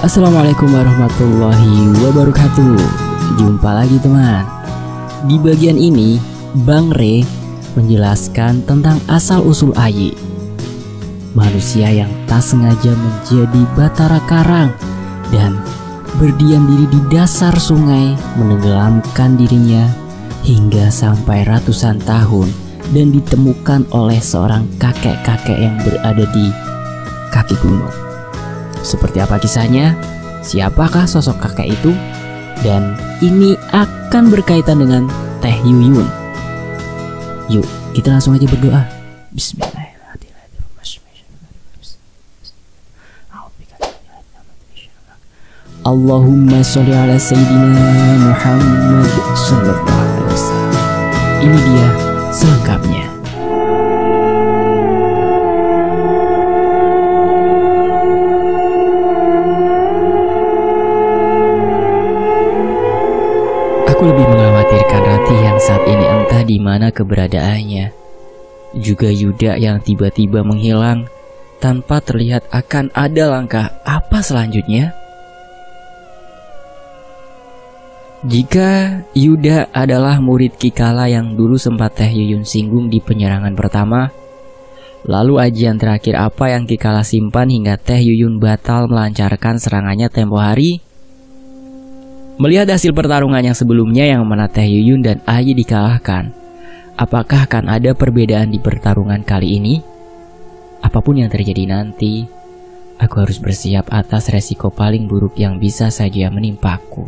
Assalamualaikum warahmatullahi wabarakatuh. Jumpa lagi teman. Di bagian ini Bang Re menjelaskan tentang asal-usul Ayi, manusia yang tak sengaja menjadi batara karang dan berdiam diri di dasar sungai, menenggelamkan dirinya hingga sampai ratusan tahun dan ditemukan oleh seorang kakek-kakek yang berada di kaki gunung. Seperti apa kisahnya? Siapakah sosok kakek itu? Dan ini akan berkaitan dengan Teh Yuyun. Yuk, kita langsung aja berdoa. Allahumma sholli ala Sayyidina Muhammad sallallahu alaihi wasallam. Ini dia selengkapnya. Aku lebih mengkhawatirkan Ratih yang saat ini entah di mana keberadaannya. Juga Yuda yang tiba-tiba menghilang tanpa terlihat akan ada langkah apa selanjutnya. Jika Yuda adalah murid Kikala yang dulu sempat Teh Yuyun singgung di penyerangan pertama, lalu ajian terakhir apa yang Kikala simpan hingga Teh Yuyun batal melancarkan serangannya tempo hari? Melihat hasil pertarungan yang sebelumnya yang mana Teh Yuyun dan Ayi dikalahkan, apakah akan ada perbedaan di pertarungan kali ini? Apapun yang terjadi nanti, aku harus bersiap atas resiko paling buruk yang bisa saja menimpaku.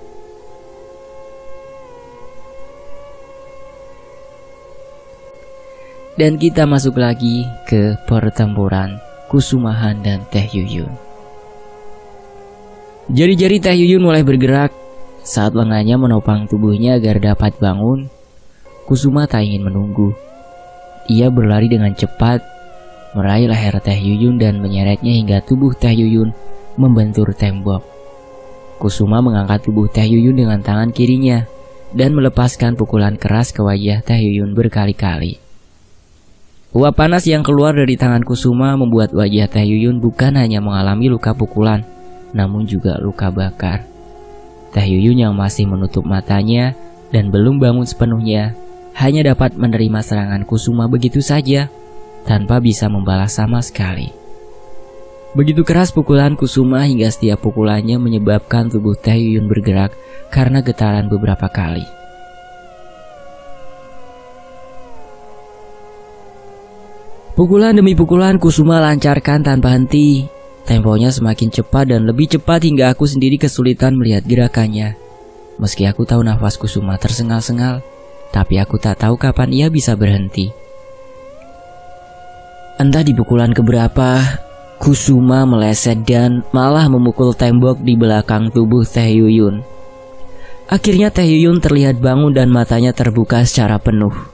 Dan kita masuk lagi ke pertempuran Kusumahan dan Teh Yuyun. Jari-jari Teh Yuyun mulai bergerak saat lengannya menopang tubuhnya agar dapat bangun. Kusuma tak ingin menunggu. Ia berlari dengan cepat, meraih leher Teh Yuyun dan menyeretnya hingga tubuh Teh Yuyun membentur tembok. Kusuma mengangkat tubuh Teh Yuyun dengan tangan kirinya dan melepaskan pukulan keras ke wajah Teh Yuyun berkali-kali. Uap panas yang keluar dari tangan Kusuma membuat wajah Teh Yuyun bukan hanya mengalami luka pukulan, namun juga luka bakar. Teh Yuyun yang masih menutup matanya dan belum bangun sepenuhnya hanya dapat menerima serangan Kusuma begitu saja tanpa bisa membalas sama sekali. Begitu keras pukulan Kusuma hingga setiap pukulannya menyebabkan tubuh Teh Yuyun bergerak karena getaran beberapa kali. Pukulan demi pukulan Kusuma lancarkan tanpa henti. Temponya semakin cepat dan lebih cepat hingga aku sendiri kesulitan melihat gerakannya. Meski aku tahu nafas Kusuma tersengal-sengal, tapi aku tak tahu kapan ia bisa berhenti. Entah di pukulan keberapa, Kusuma meleset dan malah memukul tembok di belakang tubuh Teh Yuyun. Akhirnya Teh Yuyun terlihat bangun dan matanya terbuka secara penuh.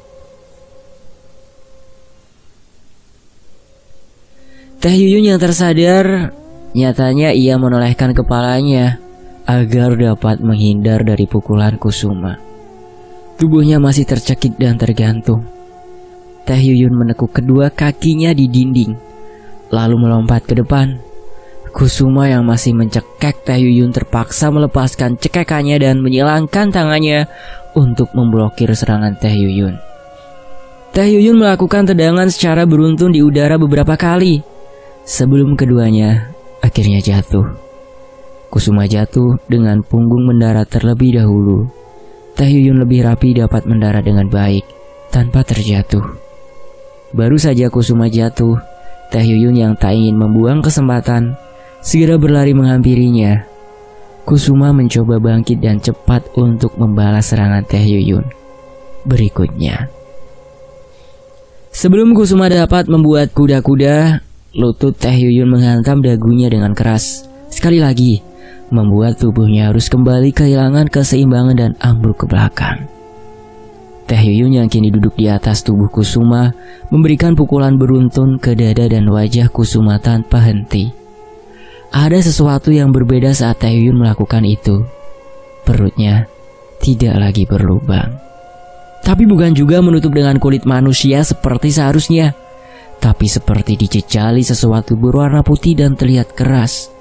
Teh Yuyun yang tersadar, nyatanya ia menolehkan kepalanya agar dapat menghindar dari pukulan Kusuma. Tubuhnya masih tercekik dan tergantung. Teh Yuyun menekuk kedua kakinya di dinding, lalu melompat ke depan. Kusuma yang masih mencekek Teh Yuyun terpaksa melepaskan cekekannya dan menyilangkan tangannya untuk memblokir serangan Teh Yuyun. Teh Yuyun melakukan tendangan secara beruntun di udara beberapa kali sebelum keduanya akhirnya jatuh. Kusuma jatuh dengan punggung mendarat terlebih dahulu. Teh Yuyun lebih rapi dapat mendarat dengan baik tanpa terjatuh. Baru saja Kusuma jatuh, Teh Yuyun yang tak ingin membuang kesempatan segera berlari menghampirinya. Kusuma mencoba bangkit dan cepat untuk membalas serangan Teh Yuyun berikutnya. Sebelum Kusuma dapat membuat kuda-kuda, lutut Teh Yuyun menghantam dagunya dengan keras. Sekali lagi, membuat tubuhnya harus kembali kehilangan keseimbangan dan ambruk ke belakang. Teh Yuyun yang kini duduk di atas tubuh Kusuma memberikan pukulan beruntun ke dada dan wajah Kusuma tanpa henti. Ada sesuatu yang berbeda saat Teh Yuyun melakukan itu. Perutnya tidak lagi berlubang, tapi bukan juga menutup dengan kulit manusia seperti seharusnya, tapi seperti dijejali sesuatu berwarna putih dan terlihat keras.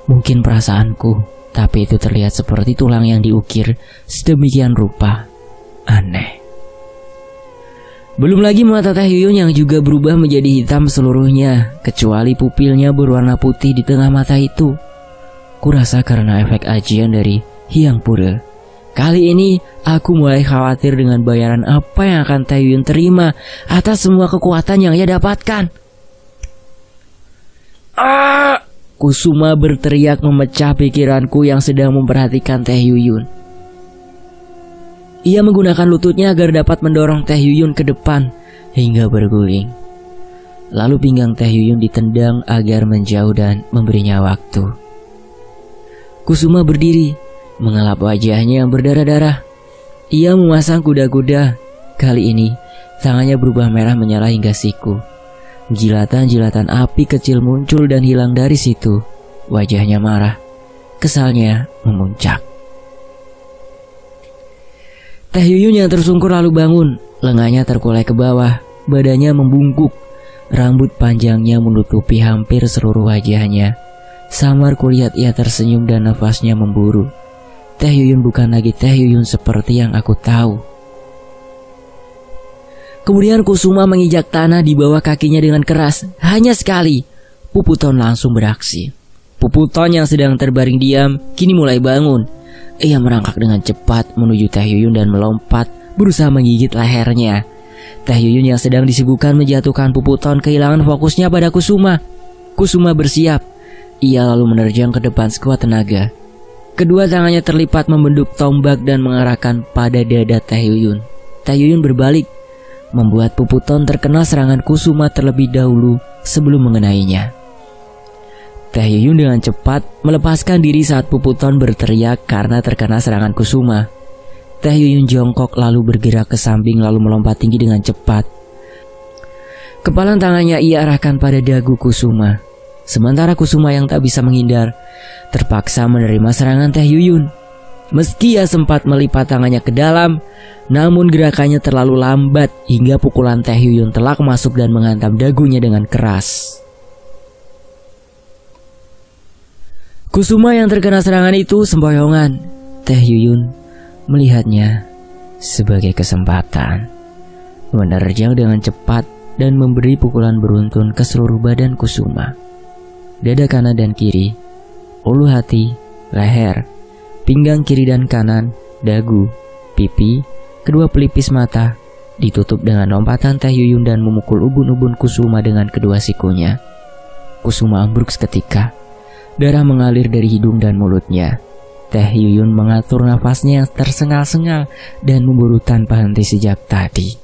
Mungkin perasaanku, tapi itu terlihat seperti tulang yang diukir sedemikian rupa. Aneh. Belum lagi mata Teh Yuyun yang juga berubah menjadi hitam seluruhnya, kecuali pupilnya berwarna putih di tengah mata itu. Kurasa karena efek ajian dari Hyang Pura. Kali ini aku mulai khawatir dengan bayaran apa yang akan Teh Yuyun terima atas semua kekuatan yang ia dapatkan. Kusuma berteriak memecah pikiranku yang sedang memperhatikan Teh Yuyun. Ia menggunakan lututnya agar dapat mendorong Teh Yuyun ke depan hingga berguling. Lalu pinggang Teh Yuyun ditendang agar menjauh dan memberinya waktu. Kusuma berdiri, mengelap wajahnya yang berdarah-darah. Ia memasang kuda-kuda. Kali ini tangannya berubah merah menyala hingga siku. Jilatan-jilatan api kecil muncul dan hilang dari situ. Wajahnya marah. Kesalnya memuncak. Teh Yuyun yang tersungkur lalu bangun. Lengannya terkulai ke bawah. Badannya membungkuk. Rambut panjangnya menutupi hampir seluruh wajahnya. Samar kulihat ia tersenyum dan nafasnya memburu. Teh Yuyun bukan lagi Teh Yuyun seperti yang aku tahu. Kemudian Kusuma menginjak tanah di bawah kakinya dengan keras. Hanya sekali, Puputon langsung beraksi. Puputon yang sedang terbaring diam kini mulai bangun. Ia merangkak dengan cepat menuju Teh Yuyun dan melompat berusaha menggigit lehernya. Teh Yuyun yang sedang disibukkan menjatuhkan Puputon kehilangan fokusnya pada Kusuma. Kusuma bersiap. Ia lalu menerjang ke depan sekuat tenaga. Kedua tangannya terlipat membenduk tombak dan mengarahkan pada dada Teh Yuyun. Teh Yuyun berbalik, membuat Puputon terkena serangan Kusuma terlebih dahulu sebelum mengenainya. Teh Yuyun dengan cepat melepaskan diri saat Puputon berteriak karena terkena serangan Kusuma. Teh Yuyun jongkok lalu bergerak ke samping lalu melompat tinggi dengan cepat. Kepalan tangannya ia arahkan pada dagu Kusuma. Sementara Kusuma yang tak bisa menghindar terpaksa menerima serangan Teh Yuyun. Meski ia sempat melipat tangannya ke dalam, namun gerakannya terlalu lambat hingga pukulan Teh Yuyun telak masuk dan menghantam dagunya dengan keras. Kusuma yang terkena serangan itu sempoyongan. Teh Yuyun melihatnya sebagai kesempatan, menerjang dengan cepat dan memberi pukulan beruntun ke seluruh badan Kusuma. Dada kanan dan kiri, ulu hati, leher, pinggang kiri dan kanan, dagu, pipi, kedua pelipis mata, ditutup dengan lompatan Teh Yuyun dan memukul ubun-ubun Kusuma dengan kedua sikunya. Kusuma ambruk seketika. Darah mengalir dari hidung dan mulutnya. Teh Yuyun mengatur nafasnya yang tersengal-sengal dan memburu tanpa henti sejak tadi.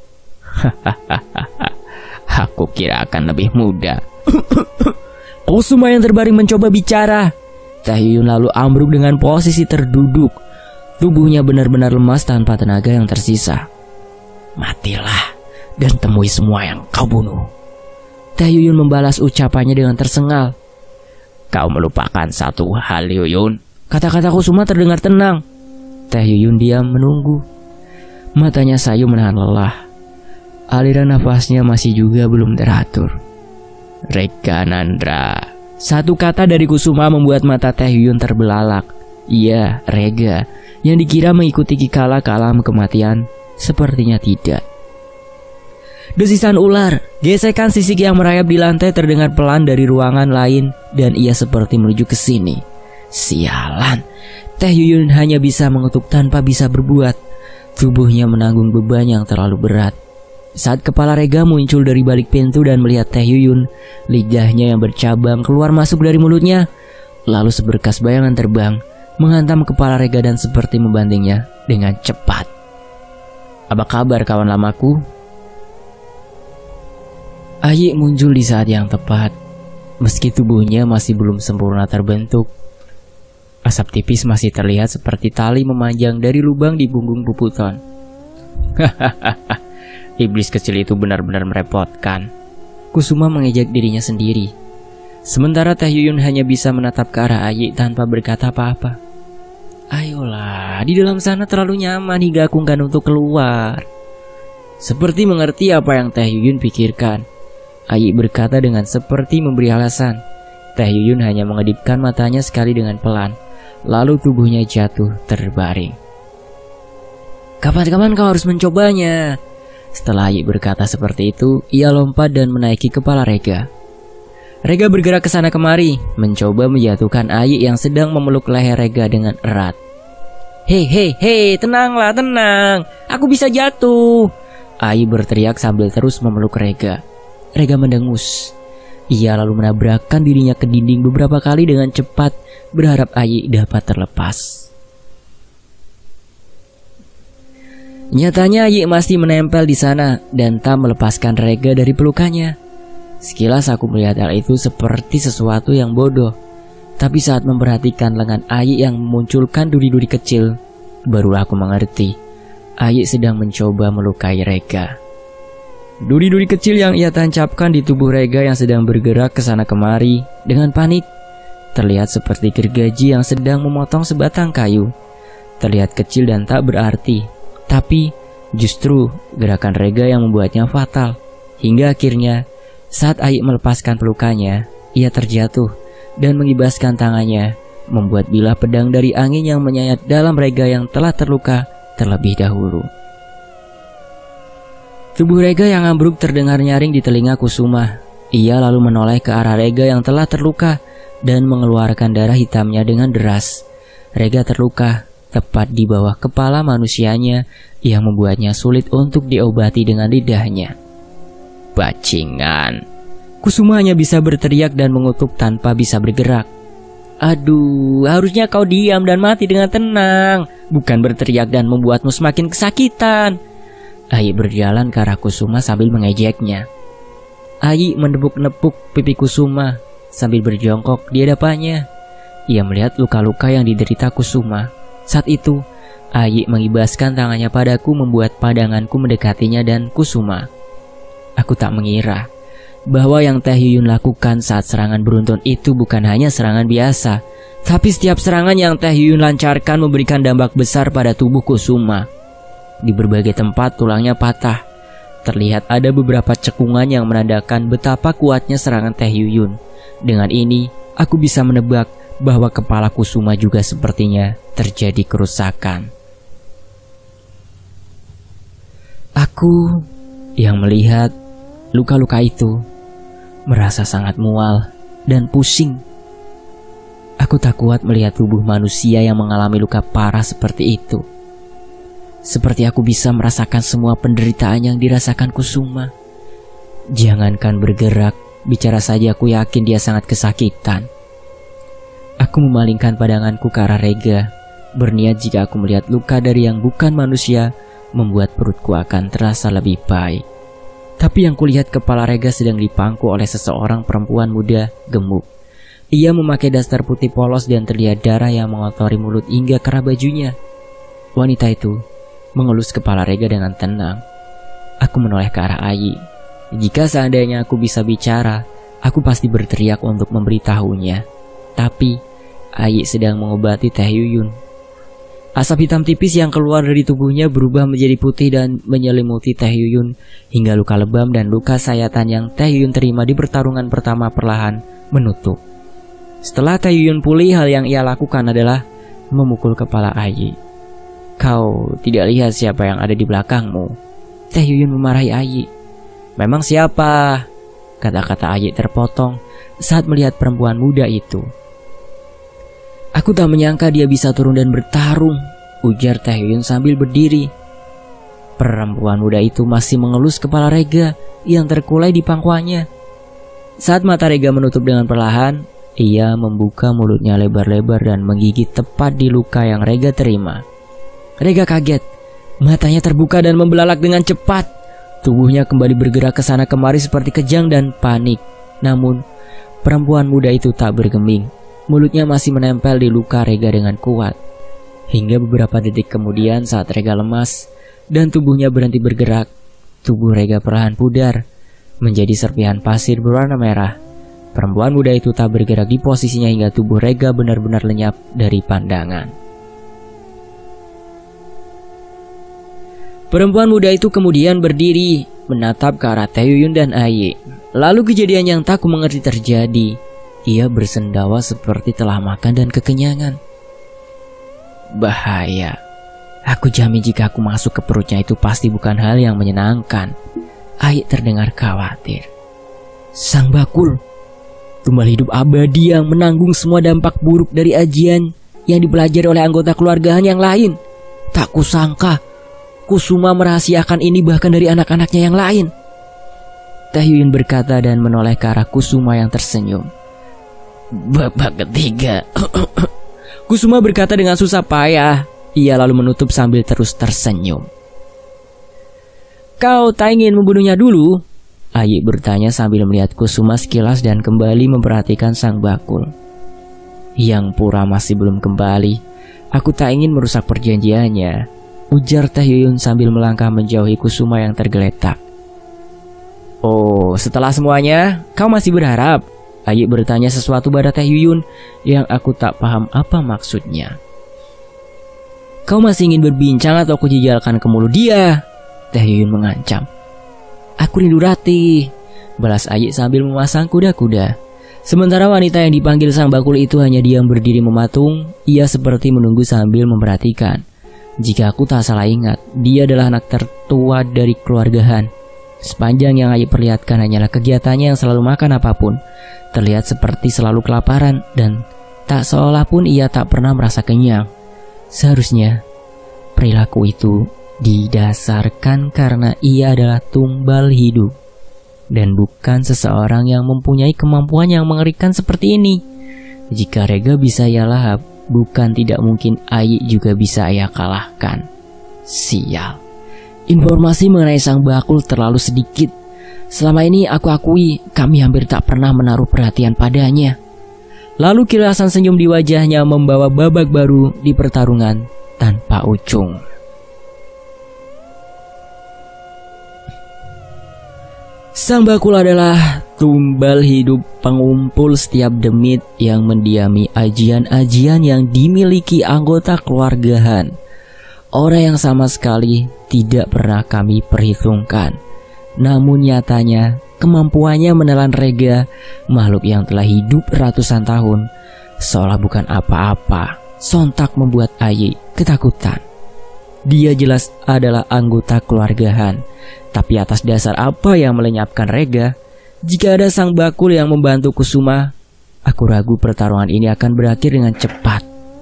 Aku kira akan lebih mudah. Kusuma yang terbaring mencoba bicara. Teh Yuyun lalu ambruk dengan posisi terduduk. Tubuhnya benar-benar lemas tanpa tenaga yang tersisa. Matilah dan temui semua yang kau bunuh. Teh Yuyun membalas ucapannya dengan tersengal. Kau melupakan satu hal, Yuyun. Kata-kata Kusuma terdengar tenang. Teh Yuyun diam menunggu. Matanya sayu menahan lelah. Aliran nafasnya masih juga belum teratur. Reganandra. Satu kata dari Kusuma membuat mata Teh Yuyun terbelalak. Iya, Rega. Yang dikira mengikuti Kikala ke alam kematian, sepertinya tidak. Desisan ular, gesekan sisik yang merayap di lantai terdengar pelan dari ruangan lain dan ia seperti menuju ke sini. Sialan, Teh Yuyun hanya bisa mengetuk tanpa bisa berbuat. Tubuhnya menanggung beban yang terlalu berat. Saat kepala Rega muncul dari balik pintu dan melihat Teh Yuyun, lidahnya yang bercabang keluar masuk dari mulutnya. Lalu seberkas bayangan terbang, menghantam kepala Rega dan seperti membantingnya dengan cepat. Apa kabar kawan lamaku? Ayi muncul di saat yang tepat. Meski tubuhnya masih belum sempurna terbentuk, asap tipis masih terlihat seperti tali memanjang dari lubang di punggung Puputon. Hahaha. Iblis kecil itu benar-benar merepotkan. Kusuma mengejek dirinya sendiri. Sementara Teh Yuyun hanya bisa menatap ke arah Ayi tanpa berkata apa-apa. Ayolah, di dalam sana terlalu nyaman hingga aku enggan untuk keluar. Seperti mengerti apa yang Teh Yuyun pikirkan, Ayi berkata dengan seperti memberi alasan. Teh Yuyun hanya mengedipkan matanya sekali dengan pelan, lalu tubuhnya jatuh terbaring. Kapan-kapan kau harus mencobanya. Setelah Ayi berkata seperti itu, ia lompat dan menaiki kepala Rega. Rega bergerak ke sana kemari, mencoba menjatuhkan Ayi yang sedang memeluk leher Rega dengan erat. Hei, tenanglah, tenang. Aku bisa jatuh. Ayi berteriak sambil terus memeluk Rega. Rega mendengus. Ia lalu menabrakkan dirinya ke dinding beberapa kali dengan cepat, berharap Ayi dapat terlepas. Nyatanya Ayi masih menempel di sana dan tak melepaskan Rega dari pelukannya. Sekilas aku melihat hal itu seperti sesuatu yang bodoh. Tapi saat memperhatikan lengan Ayi yang memunculkan duri-duri kecil, barulah aku mengerti. Ayi sedang mencoba melukai Rega. Duri-duri kecil yang ia tancapkan di tubuh Rega yang sedang bergerak ke sana kemari dengan panik. Terlihat seperti gergaji yang sedang memotong sebatang kayu. Terlihat kecil dan tak berarti. Tapi justru gerakan Rega yang membuatnya fatal. Hingga akhirnya saat Ayi melepaskan pelukannya, ia terjatuh dan mengibaskan tangannya, membuat bilah pedang dari angin yang menyayat dalam Rega yang telah terluka terlebih dahulu. Tubuh Rega yang ambruk terdengar nyaring di telinga Kusuma. Ia lalu menoleh ke arah Rega yang telah terluka dan mengeluarkan darah hitamnya dengan deras. Rega terluka tepat di bawah kepala manusianya yang membuatnya sulit untuk diobati dengan lidahnya. Bajingan. Kusuma hanya bisa berteriak dan mengutuk tanpa bisa bergerak. Aduh, harusnya kau diam dan mati dengan tenang, bukan berteriak dan membuatmu semakin kesakitan. Ayi berjalan ke arah Kusuma sambil mengejeknya. Ayi menepuk-nepuk pipi Kusuma sambil berjongkok di hadapannya. Ia melihat luka-luka yang diderita Kusuma. Saat itu, Ayi mengibaskan tangannya padaku membuat pandanganku mendekatinya dan Kusuma. Aku tak mengira bahwa yang Teh Yuyun lakukan saat serangan beruntun itu bukan hanya serangan biasa, tapi setiap serangan yang Teh Yuyun lancarkan memberikan dampak besar pada tubuh Kusuma. Di berbagai tempat tulangnya patah. Terlihat ada beberapa cekungan yang menandakan betapa kuatnya serangan Teh Yuyun. Dengan ini, aku bisa menebak bahwa kepala Kusuma juga sepertinya terjadi kerusakan. Aku yang melihat luka-luka itu merasa sangat mual dan pusing. Aku tak kuat melihat tubuh manusia yang mengalami luka parah seperti itu. Seperti aku bisa merasakan semua penderitaan yang dirasakan Kusuma. Jangankan bergerak, bicara saja aku yakin dia sangat kesakitan. Aku memalingkan pandanganku ke arah Rega, berniat jika aku melihat luka dari yang bukan manusia, membuat perutku akan terasa lebih baik. Tapi yang kulihat kepala Rega sedang dipangku oleh seseorang perempuan muda gemuk. Ia memakai daster putih polos dan terlihat darah yang mengotori mulut hingga kerah bajunya. Wanita itu mengelus kepala Rega dengan tenang. Aku menoleh ke arah Ayi. Jika seandainya aku bisa bicara, aku pasti berteriak untuk memberitahunya. Tapi Ayi sedang mengobati Teh Yuyun. Asap hitam tipis yang keluar dari tubuhnya berubah menjadi putih dan menyelimuti Teh Yuyun, hingga luka lebam dan luka sayatan yang Teh Yuyun terima di pertarungan pertama perlahan menutup. Setelah Teh Yuyun pulih, hal yang ia lakukan adalah memukul kepala Ayi. Kau tidak lihat siapa yang ada di belakangmu? Teh Yuyun memarahi Ayi. Memang siapa? Kata-kata Ayi terpotong saat melihat perempuan muda itu. Aku tak menyangka dia bisa turun dan bertarung, ujar Teh Yuyun sambil berdiri. Perempuan muda itu masih mengelus kepala Rega yang terkulai di pangkuannya. Saat mata Rega menutup dengan perlahan, ia membuka mulutnya lebar-lebar dan menggigit tepat di luka yang Rega terima. Rega kaget, matanya terbuka dan membelalak dengan cepat. Tubuhnya kembali bergerak ke sana kemari seperti kejang dan panik. Namun, perempuan muda itu tak bergeming. Mulutnya masih menempel di luka Rega dengan kuat. Hingga beberapa detik kemudian saat Rega lemas dan tubuhnya berhenti bergerak, tubuh Rega perlahan pudar menjadi serpihan pasir berwarna merah. Perempuan muda itu tak bergerak di posisinya hingga tubuh Rega benar-benar lenyap dari pandangan. Perempuan muda itu kemudian berdiri, menatap ke arah Teh Yuyun dan Ayi. Lalu kejadian yang tak ku mengerti terjadi. ia bersendawa seperti telah makan dan kekenyangan. Bahaya. Aku jamin jika aku masuk ke perutnya itu pasti bukan hal yang menyenangkan. Aik terdengar khawatir. Sang Bakul, tumbal hidup abadi yang menanggung semua dampak buruk dari ajian yang dipelajari oleh anggota keluargaan yang lain. Tak kusangka Kusuma merahasiakan ini bahkan dari anak-anaknya yang lain. Teh Yuyun berkata dan menoleh ke arah Kusuma yang tersenyum. Babak ketiga. Kusuma berkata dengan susah payah. Ia lalu menutup sambil terus tersenyum. Kau tak ingin membunuhnya dulu? Ayi bertanya sambil melihat Kusuma sekilas dan kembali memperhatikan Sang Bakul. Yang pura masih belum kembali. Aku tak ingin merusak perjanjiannya, ujar Teh Yuyun sambil melangkah menjauhi Kusuma yang tergeletak. Oh, setelah semuanya, kau masih berharap? Ayi bertanya sesuatu pada Teh Yuyun yang aku tak paham apa maksudnya. Kau masih ingin berbincang atau aku jejalkan ke mulut dia? Teh Yuyun mengancam. Aku rindu Ratih, balas Ayi sambil memasang kuda-kuda. Sementara wanita yang dipanggil Sang Bakul itu hanya diam berdiri mematung. Ia seperti menunggu sambil memperhatikan. Jika aku tak salah ingat, dia adalah anak tertua dari keluarga Han. Sepanjang yang Ayi perlihatkan hanyalah kegiatannya yang selalu makan apapun. Terlihat seperti selalu kelaparan dan tak seolah pun ia tak pernah merasa kenyang. Seharusnya perilaku itu didasarkan karena ia adalah tumbal hidup dan bukan seseorang yang mempunyai kemampuan yang mengerikan seperti ini. Jika Rega bisa ia lahap, bukan tidak mungkin Ayi juga bisa ia kalahkan. Sial. Informasi mengenai Sang Bakul terlalu sedikit. Selama ini aku akui kami hampir tak pernah menaruh perhatian padanya. Lalu kilasan senyum di wajahnya membawa babak baru di pertarungan tanpa ujung. Sang Bakul adalah tumbal hidup pengumpul setiap demit yang mendiami ajian-ajian yang dimiliki anggota keluarga Han. Orang yang sama sekali tidak pernah kami perhitungkan. Namun nyatanya kemampuannya menelan Rega, makhluk yang telah hidup ratusan tahun, seolah bukan apa-apa, sontak membuat Ayi ketakutan. Dia jelas adalah anggota keluarga Han, tapi atas dasar apa yang melenyapkan Rega? Jika ada Sang Bakul yang membantu Kusuma, aku ragu pertarungan ini akan berakhir dengan cepat.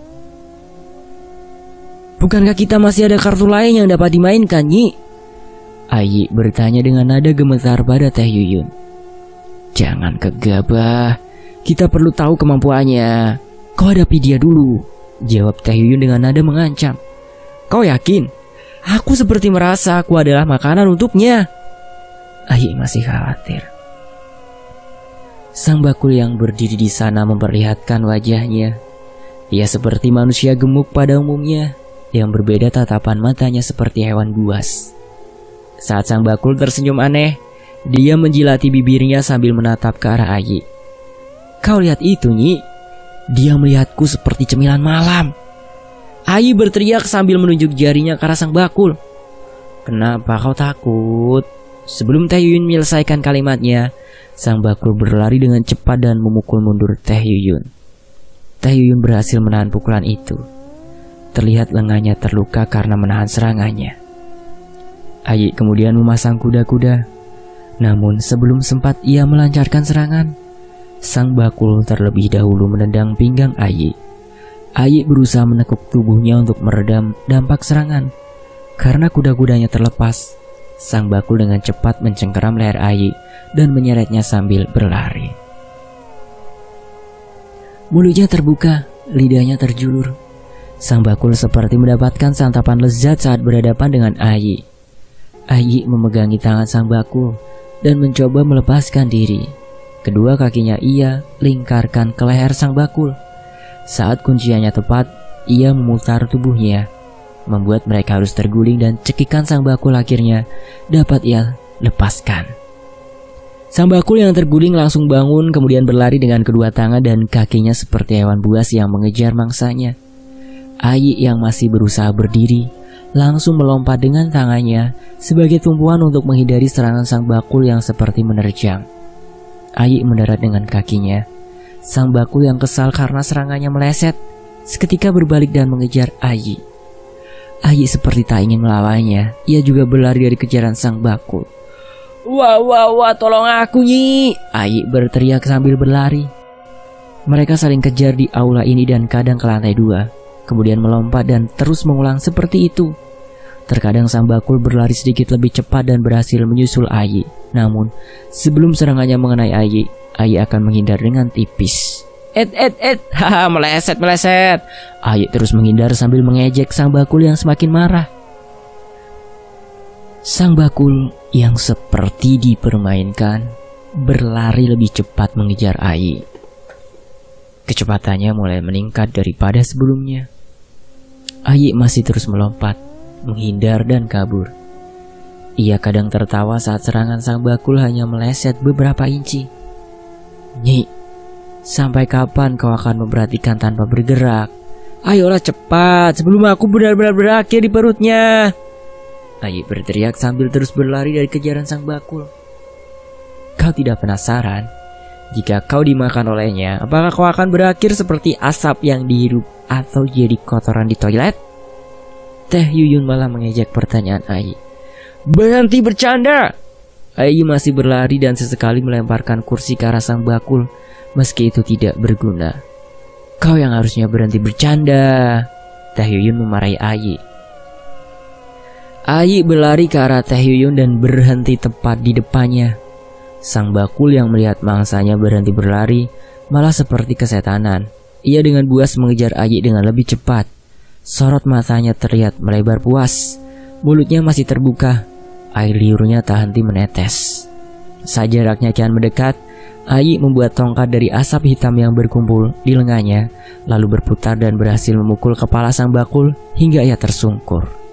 Bukankah kita masih ada kartu lain yang dapat dimainkan, Nyi? Ayi bertanya dengan nada gemetar pada Teh Yuyun. Jangan gegabah, kita perlu tahu kemampuannya. Kau hadapi dia dulu, jawab Teh Yuyun dengan nada mengancam. Kau yakin? Aku seperti merasa aku adalah makanan untuknya. Ayi masih khawatir. Sang Bakul yang berdiri di sana memperlihatkan wajahnya. Ia seperti manusia gemuk pada umumnya, yang berbeda tatapan matanya seperti hewan buas. Saat Sang Bakul tersenyum aneh, dia menjilati bibirnya sambil menatap ke arah Ayi. Kau lihat itu, Nyi? Dia melihatku seperti cemilan malam. Ayi berteriak sambil menunjuk jarinya ke arah Sang Bakul. Kenapa kau takut? Sebelum Teh Yuyun menyelesaikan kalimatnya, Sang Bakul berlari dengan cepat dan memukul mundur Teh Yuyun. Teh Yuyun berhasil menahan pukulan itu. Terlihat lengannya terluka karena menahan serangannya. Ayi kemudian memasang kuda-kuda. Namun sebelum sempat ia melancarkan serangan, Sang Bakul terlebih dahulu menendang pinggang Ayi. Ayi berusaha menekuk tubuhnya untuk meredam dampak serangan. Karena kuda-kudanya terlepas, Sang Bakul dengan cepat mencengkeram leher Ayi dan menyeretnya sambil berlari. Mulutnya terbuka, lidahnya terjulur. Sang Bakul seperti mendapatkan santapan lezat saat berhadapan dengan Ayi. Ayi memegangi tangan Sang Bakul dan mencoba melepaskan diri. Kedua kakinya ia lingkarkan ke leher Sang Bakul. Saat kunciannya tepat, ia memutar tubuhnya, membuat mereka harus terguling dan cekikan Sang Bakul akhirnya dapat ia lepaskan. Sang Bakul yang terguling langsung bangun kemudian berlari dengan kedua tangan dan kakinya seperti hewan buas yang mengejar mangsanya. Ayi yang masih berusaha berdiri langsung melompat dengan tangannya sebagai tumpuan untuk menghindari serangan Sang Bakul yang seperti menerjang. Ayi mendarat dengan kakinya, Sang Bakul yang kesal karena serangannya meleset seketika berbalik dan mengejar Ayi. Ayi seperti tak ingin melawannya. Ia juga berlari dari kejaran Sang Bakul. Wah, tolong aku, Nyi! Ayi berteriak sambil berlari. Mereka saling kejar di aula ini dan kadang ke lantai 2, kemudian melompat dan terus mengulang seperti itu. Terkadang Sang Bakul berlari sedikit lebih cepat dan berhasil menyusul Ayi. Namun, sebelum serangannya mengenai Ayi, Ayi akan menghindar dengan tipis. Haha, meleset. Ayi terus menghindar sambil mengejek Sang Bakul yang semakin marah. Sang Bakul yang seperti dipermainkan berlari lebih cepat mengejar Ayi. Kecepatannya mulai meningkat daripada sebelumnya. Ayi masih terus melompat, menghindar dan kabur. Ia kadang tertawa saat serangan Sang Bakul hanya meleset beberapa inci. Nyi, sampai kapan kau akan memperhatikan tanpa bergerak? Ayolah cepat, sebelum aku benar-benar berakhir di perutnya. Ayi berteriak sambil terus berlari dari kejaran Sang Bakul. Kau tidak penasaran? Jika kau dimakan olehnya, apakah kau akan berakhir seperti asap yang dihirup atau jadi kotoran di toilet? Teh Yuyun malah mengejek pertanyaan Ayi. Berhenti bercanda! Ayi masih berlari dan sesekali melemparkan kursi ke arah Sang Bakul, meski itu tidak berguna. Kau yang harusnya berhenti bercanda. Teh Yuyun memarahi Ayi. Ayi berlari ke arah Teh Yuyun dan berhenti tepat di depannya. Sang Bakul yang melihat mangsanya berhenti berlari malah seperti kesetanan. Ia dengan buas mengejar Ayi dengan lebih cepat. Sorot matanya terlihat melebar puas. Mulutnya masih terbuka. Air liurnya tak henti menetes. Saat jaraknya kian mendekat, Ayi membuat tongkat dari asap hitam yang berkumpul di lengannya, lalu berputar dan berhasil memukul kepala Sang Bakul hingga ia tersungkur.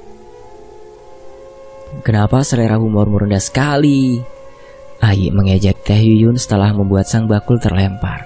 Kenapa selera humormu rendah sekali? Ayi mengejek Teh Yuyun setelah membuat Sang Bakul terlempar.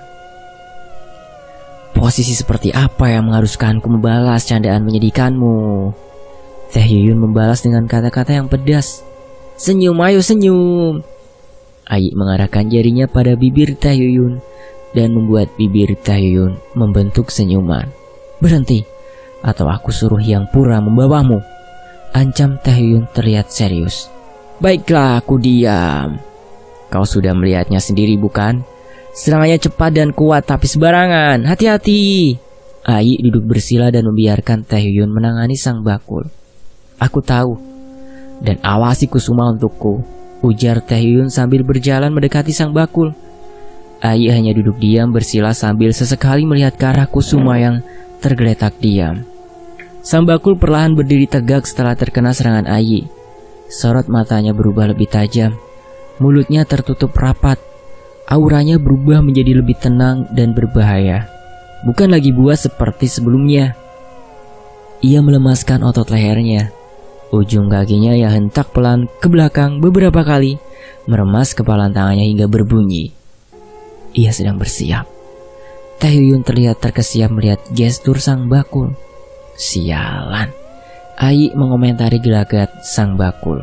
Posisi seperti apa yang mengharuskanku membalas candaan menyedihkanmu? Teh Yuyun membalas dengan kata-kata yang pedas. Senyum, ayo senyum. Ayi mengarahkan jarinya pada bibir Teh Yuyun dan membuat bibir Teh Yuyun membentuk senyuman. Berhenti, atau aku suruh Hyang Pura membawamu. Ancam Teh Yuyun terlihat serius. Baiklah, aku diam. Kau sudah melihatnya sendiri bukan? Serangannya cepat dan kuat tapi sembarangan. Hati-hati. Ayi duduk bersila dan membiarkan Teh Yuyun menangani Sang Bakul. Aku tahu. Dan awasi Kusuma untukku, ujar Teh Yuyun sambil berjalan mendekati Sang Bakul. Ayi hanya duduk diam bersila sambil sesekali melihat ke arah Kusuma yang tergeletak diam. Sang Bakul perlahan berdiri tegak setelah terkena serangan Ayi. Sorot matanya berubah lebih tajam. Mulutnya tertutup rapat. Auranya berubah menjadi lebih tenang dan berbahaya. Bukan lagi buas seperti sebelumnya. Ia melemaskan otot lehernya. Ujung kakinya ia hentak pelan ke belakang beberapa kali, meremas kepalan tangannya hingga berbunyi. Ia sedang bersiap. Teh Yuyun terlihat terkesiap melihat gestur Sang Bakul. Sialan. Ayi mengomentari gelagat Sang Bakul.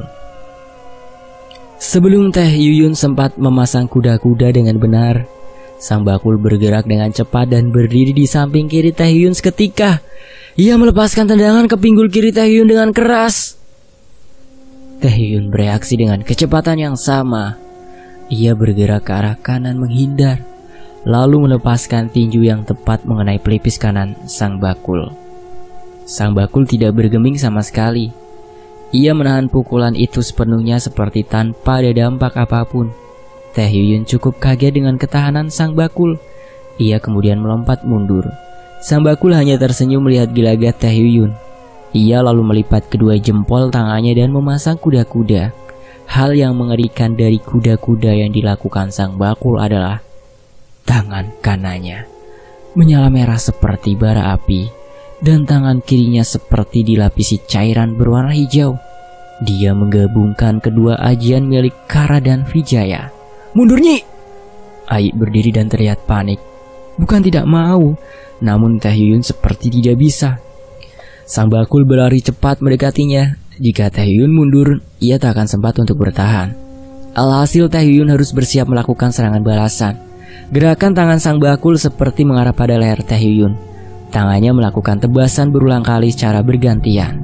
Sebelum Teh Yuyun sempat memasang kuda-kuda dengan benar, Sang Bakul bergerak dengan cepat dan berdiri di samping kiri Teh Yuyun seketika. Ia melepaskan tendangan ke pinggul kiri Teh Yuyun dengan keras. Teh Yuyun bereaksi dengan kecepatan yang sama. Ia bergerak ke arah kanan menghindar, lalu melepaskan tinju yang tepat mengenai pelipis kanan Sang Bakul. Sang Bakul tidak bergeming sama sekali. Ia menahan pukulan itu sepenuhnya seperti tanpa ada dampak apapun. Teh Yuyun cukup kaget dengan ketahanan Sang Bakul. Ia kemudian melompat mundur. Sang Bakul hanya tersenyum melihat gelagat Teh Yuyun. Ia lalu melipat kedua jempol tangannya dan memasang kuda-kuda. Hal yang mengerikan dari kuda-kuda yang dilakukan Sang Bakul adalah tangan kanannya menyala merah seperti bara api, dan tangan kirinya seperti dilapisi cairan berwarna hijau. Dia menggabungkan kedua ajian milik Kara dan Vijaya. Mundur, Nyi! Ayi berdiri dan terlihat panik. Bukan tidak mau, namun Teh Yuyun seperti tidak bisa. Sang Bakul berlari cepat mendekatinya. Jika Teh Yuyun mundur, ia tak akan sempat untuk bertahan. Alhasil Teh Yuyun harus bersiap melakukan serangan balasan. Gerakan tangan Sang Bakul seperti mengarah pada leher Teh Yuyun. Tangannya melakukan tebasan berulang kali secara bergantian.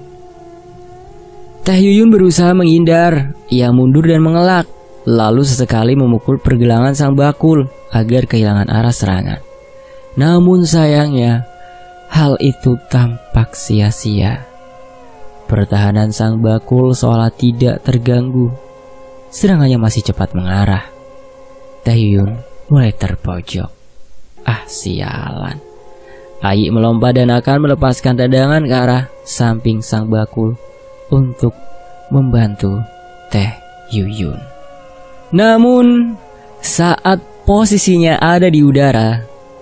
Teh Yuyun berusaha menghindar. Ia mundur dan mengelak, lalu sesekali memukul pergelangan Sang Bakul agar kehilangan arah serangan. Namun sayangnya, hal itu tampak sia-sia. Pertahanan Sang Bakul seolah tidak terganggu. Serangannya masih cepat mengarah. Teh Yuyun mulai terpojok. Sialan. Ayi melompat dan akan melepaskan tendangan ke arah samping Sang Bakul untuk membantu Teh Yuyun. Namun saat posisinya ada di udara,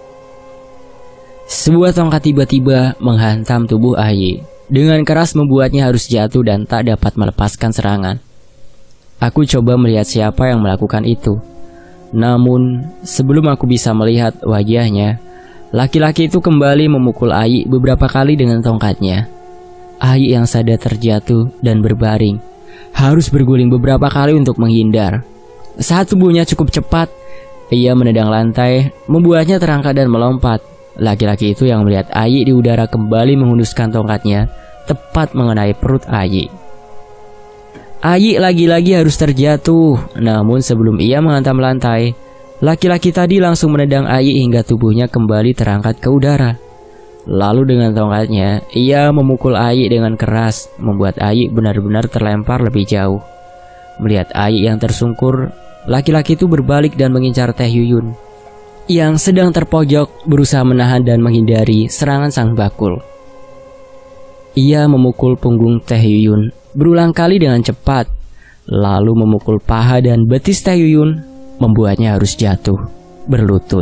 sebuah tongkat tiba-tiba menghantam tubuh Ayi. Dengan keras membuatnya harus jatuh dan tak dapat melepaskan serangan. Aku coba melihat siapa yang melakukan itu. Namun sebelum aku bisa melihat wajahnya, laki-laki itu kembali memukul Ayi beberapa kali dengan tongkatnya. Ayi yang sadar terjatuh dan berbaring, harus berguling beberapa kali untuk menghindar. Saat tubuhnya cukup cepat, ia menendang lantai, membuatnya terangkat dan melompat. Laki-laki itu yang melihat Ayi di udara kembali menghunuskan tongkatnya tepat mengenai perut Ayi. Ayi lagi-lagi harus terjatuh, namun sebelum ia menghantam lantai, laki-laki tadi langsung menendang Ayi hingga tubuhnya kembali terangkat ke udara. Lalu dengan tongkatnya, ia memukul Ayi dengan keras, membuat Ayi benar-benar terlempar lebih jauh. Melihat Ayi yang tersungkur, laki-laki itu berbalik dan mengincar Teh Yuyun, yang sedang terpojok berusaha menahan dan menghindari serangan Sang Bakul. Ia memukul punggung Teh Yuyun berulang kali dengan cepat, lalu memukul paha dan betis Teh Yuyun, membuatnya harus jatuh berlutut.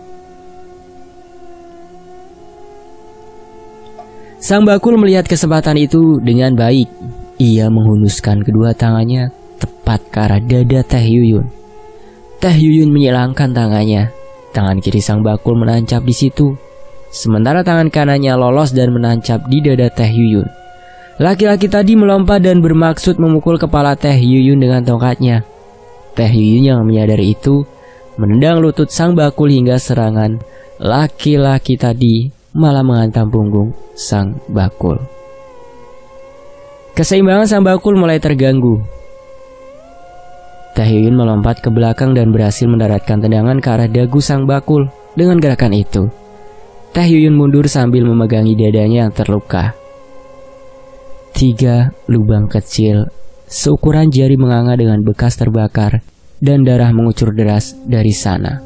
Sang Bakul melihat kesempatan itu dengan baik. Ia menghunuskan kedua tangannya tepat ke arah dada Teh Yuyun. Teh Yuyun menyilangkan tangannya. Tangan kiri Sang Bakul menancap di situ, sementara tangan kanannya lolos dan menancap di dada Teh Yuyun. Laki-laki tadi melompat dan bermaksud memukul kepala Teh Yuyun dengan tongkatnya. Teh Yuyun yang menyadari itu menendang lutut Sang Bakul hingga serangan laki-laki tadi malah menghantam punggung Sang Bakul. Keseimbangan Sang Bakul mulai terganggu. Teh Yuyun melompat ke belakang dan berhasil mendaratkan tendangan ke arah dagu Sang Bakul. Dengan gerakan itu, Teh Yuyun mundur sambil memegangi dadanya yang terluka. 3 lubang kecil seukuran jari menganga dengan bekas terbakar dan darah mengucur deras dari sana.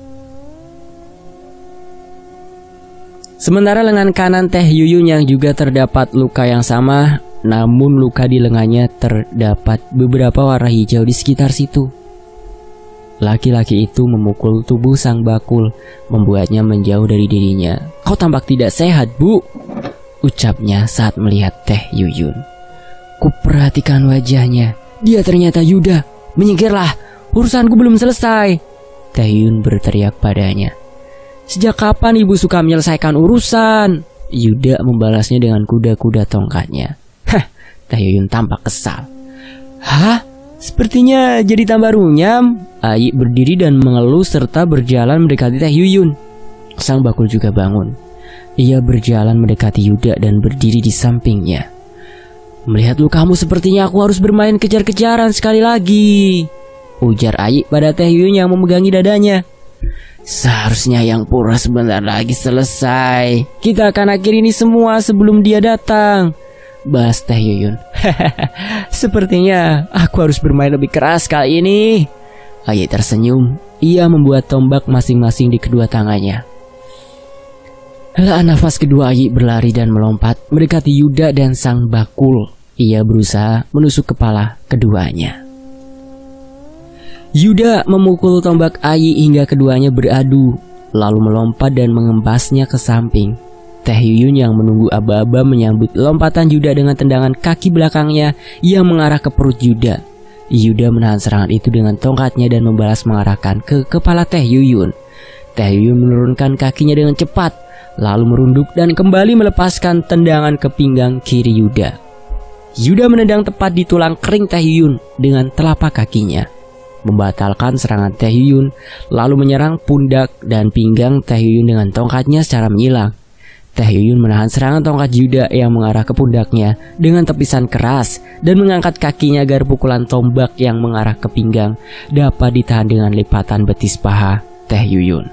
Sementara lengan kanan Teh Yuyun yang juga terdapat luka yang sama, namun luka di lengannya terdapat beberapa warna hijau di sekitar situ. Laki-laki itu memukul tubuh Sang Bakul, membuatnya menjauh dari dirinya. "Kau tampak tidak sehat, Bu," ucapnya saat melihat Teh Yuyun. Kuperhatikan wajahnya. Dia ternyata Yuda. "Menyingkirlah, urusanku belum selesai," Teh Yuyun berteriak padanya. "Sejak kapan ibu suka menyelesaikan urusan?" Yuda membalasnya dengan kuda-kuda tongkatnya. Teh Yuyun tampak kesal. "Hah? Sepertinya jadi tambah runyam." Ayi berdiri dan mengeluh serta berjalan mendekati Teh Yuyun. Sang Bakul juga bangun. Ia berjalan mendekati Yuda dan berdiri di sampingnya. "Melihat lukamu sepertinya aku harus bermain kejar-kejaran sekali lagi," ujar Ayi pada Teh Yuyun yang memegangi dadanya. "Seharusnya yang pura sebentar lagi selesai. Kita akan akhiri ini semua sebelum dia datang," balas Teh Yuyun. "Sepertinya aku harus bermain lebih keras kali ini." Ayi tersenyum. Ia membuat tombak masing-masing di kedua tangannya. Helaan nafas kedua Ayi berlari dan melompat mendekati Yuda dan Sang Bakul. Ia berusaha menusuk kepala keduanya. Yuda memukul tombak Ayi hingga keduanya beradu, lalu melompat dan mengempasnya ke samping. Teh Yuyun yang menunggu aba-aba menyambut lompatan Yuda dengan tendangan kaki belakangnya yang mengarah ke perut Yuda. Yuda menahan serangan itu dengan tongkatnya dan membalas mengarahkan ke kepala Teh Yuyun. Teh Yuyun menurunkan kakinya dengan cepat, lalu merunduk dan kembali melepaskan tendangan ke pinggang kiri Yuda. Yuda menendang tepat di tulang kering Teh Yuyun dengan telapak kakinya. membatalkan serangan Taehyun, lalu menyerang pundak dan pinggang Taehyun dengan tongkatnya secara menyilang. Taehyun menahan serangan tongkat Yuda yang mengarah ke pundaknya dengan tepisan keras dan mengangkat kakinya agar pukulan tombak yang mengarah ke pinggang dapat ditahan dengan lipatan betis paha Taehyun.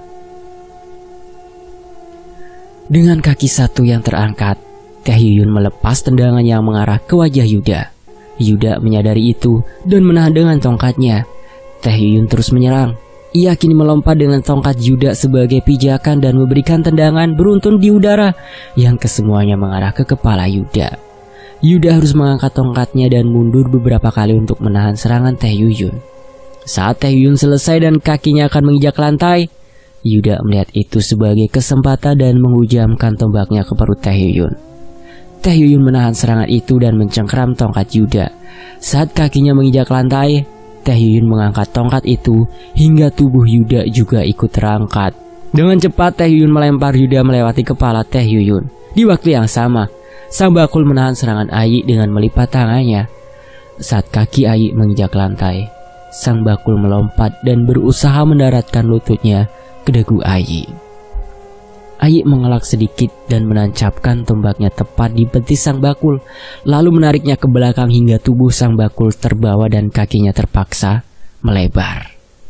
Dengan kaki satu yang terangkat, Taehyun melepas tendangan yang mengarah ke wajah Yuda. Yuda menyadari itu dan menahan dengan tongkatnya. Taehyun terus menyerang. Ia kini melompat dengan tongkat Yuda sebagai pijakan dan memberikan tendangan beruntun di udara yang kesemuanya mengarah ke kepala Yuda. Yuda harus mengangkat tongkatnya dan mundur beberapa kali untuk menahan serangan Taehyun. Saat Taehyun selesai dan kakinya akan menginjak lantai, Yuda melihat itu sebagai kesempatan dan menghujamkan tombaknya ke perut Taehyun. Taehyun menahan serangan itu dan mencengkeram tongkat Yuda. Saat kakinya menginjak lantai, Taehyun mengangkat tongkat itu hingga tubuh Yuda juga ikut terangkat. Dengan cepat Taehyun melempar Yuda melewati kepala Taehyun. Di waktu yang sama, Sang Bakul menahan serangan Ayi dengan melipat tangannya. Saat kaki Ayi menginjak lantai, Sang Bakul melompat dan berusaha mendaratkan lututnya ke dagu Ayi. Ayi mengelak sedikit dan menancapkan tombaknya tepat di betis Sang Bakul, lalu menariknya ke belakang hingga tubuh Sang Bakul terbawa dan kakinya terpaksa melebar.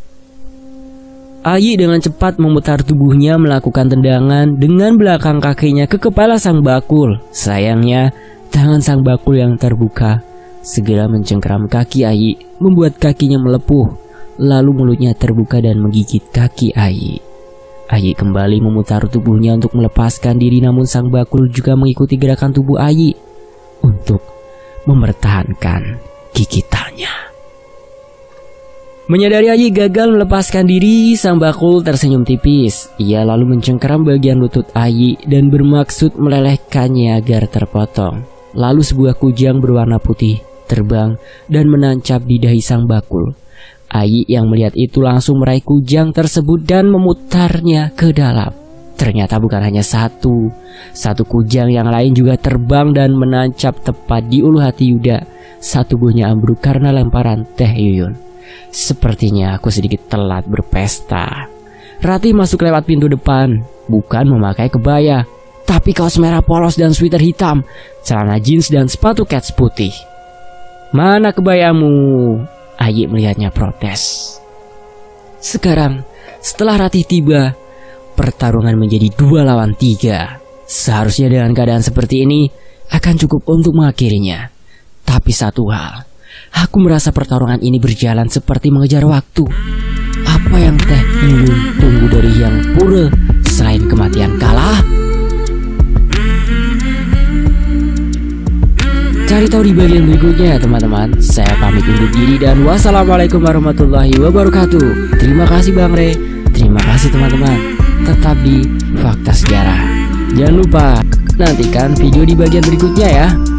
Ayi dengan cepat memutar tubuhnya melakukan tendangan dengan belakang kakinya ke kepala Sang Bakul. Sayangnya, tangan Sang Bakul yang terbuka segera mencengkeram kaki Ayi, membuat kakinya melepuh, lalu mulutnya terbuka dan menggigit kaki Ayi. Ayi kembali memutar tubuhnya untuk melepaskan diri, namun Sang Bakul juga mengikuti gerakan tubuh Ayi untuk mempertahankan gigitannya. Menyadari Ayi gagal melepaskan diri, Sang Bakul tersenyum tipis. Ia lalu mencengkeram bagian lutut Ayi dan bermaksud melelehkannya agar terpotong. Lalu sebuah kujang berwarna putih terbang dan menancap di dahi Sang Bakul. Ayi yang melihat itu langsung meraih kujang tersebut dan memutarnya ke dalam. Ternyata bukan hanya satu kujang yang lain juga terbang dan menancap tepat di ulu hati Yuda saat tubuhnya ambruk karena lemparan Taehyun. Sepertinya aku sedikit telat berpesta. Ratih masuk lewat pintu depan, bukan memakai kebaya, tapi kaos merah polos dan sweater hitam, celana jeans dan sepatu kets putih. Mana kebayamu? Ayi melihatnya protes. Sekarang, setelah Ratih tiba, pertarungan menjadi 2 lawan 3. Seharusnya dengan keadaan seperti ini akan cukup untuk mengakhirinya. Tapi satu hal, aku merasa pertarungan ini berjalan seperti mengejar waktu. Apa yang Taehyun tunggu dari Yang Pura selain kematian kalah? Cari tahu di bagian berikutnya ya teman-teman. Saya pamit undur diri dan wassalamualaikum warahmatullahi wabarakatuh. Terima kasih Bang Re. Terima kasih teman-teman. Tetap di Fakta Sejarah. Jangan lupa nantikan video di bagian berikutnya ya.